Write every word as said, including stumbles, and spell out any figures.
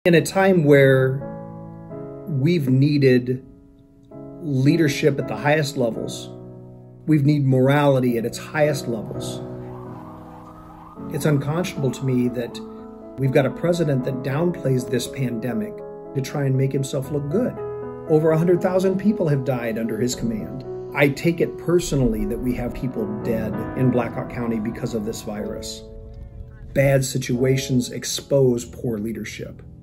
In a time where we've needed leadership at the highest levels, we've needed morality at its highest levels, it's unconscionable to me that we've got a president that downplays this pandemic to try and make himself look good. Over one hundred thousand people have died under his command. I take it personally that we have people dead in Blackhawk County because of this virus. Bad situations expose poor leadership.